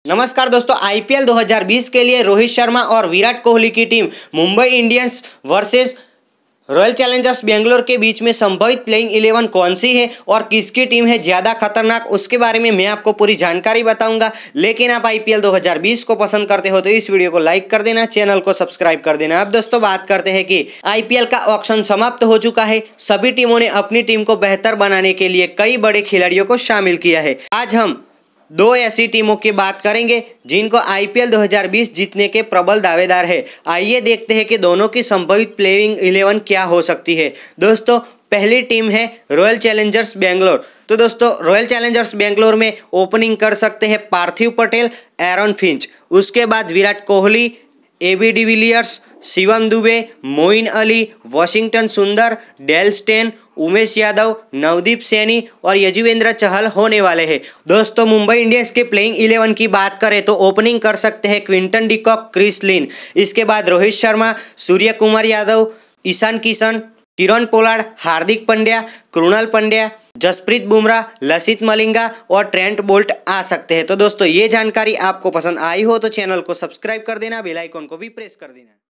नमस्कार दोस्तों, आईपीएल 2020 के लिए रोहित शर्मा और विराट कोहली की team Mumbai Indians versus Royal Challengers Bangalore के बीच में संभावित प्लेइंग 11 कौन सी है और किसकी टीम है ज्यादा खतरनाक, उसके बारे में मैं आपको पूरी जानकारी बताऊंगा। लेकिन आप आईपीएल 2020 को पसंद करते हो तो इस वीडियो को लाइक कर देना, चैनल को सब्सक्राइब कर देना। अब दोस्तों बात करते हैं कि आईपीएल का ऑक्शन समाप्त हो चुका है। सभी टीमों ने अपनी टीम को बेहतर बनाने के लिए कई बड़े खिलाड़ियों को शामिल किया है। आज हम दो ऐसी टीमों की बात करेंगे जिनको आईपीएल 2020 जीतने के प्रबल दावेदार है। आइए देखते हैं कि दोनों की संभावित प्लेइंग 11 क्या हो सकती है। दोस्तों पहली टीम है रॉयल चैलेंजर्स बेंगलोर। तो दोस्तों रॉयल चैलेंजर्स बेंगलोर में ओपनिंग कर सकते हैं पार्थिव पटेल, एरन फिंच, उसके बाद Virat Kohli, AB de Villiers, Shivam Dube, Moeen Ali, Washington Sundar, Dale Steyn, Umesh Yadav, Navdeep Saini और यजुवेंद्र चहल होने वाले हैं। दोस्तों मुंबई इंडियंस के प्लेइंग 11 की बात करें तो ओपनिंग कर सकते हैं क्विंटन डिकॉक, क्रिस लिन, इसके बाद रोहित शर्मा, सूर्य कुमार यादव, ईशान किशन, किरण पोलार्ड, हार्दिक पांड्या, कृणाल पंड्या, जसप्रीत बुमराह, लसित मलिंगा और ट्रेंट बोल्ट आ सकते हैं। तो दोस्तों ये जानकारी आपको पसंद आई हो तो चैनल को सब्सक्राइब कर देना, बेल आइकन को भी प्रेस कर देना।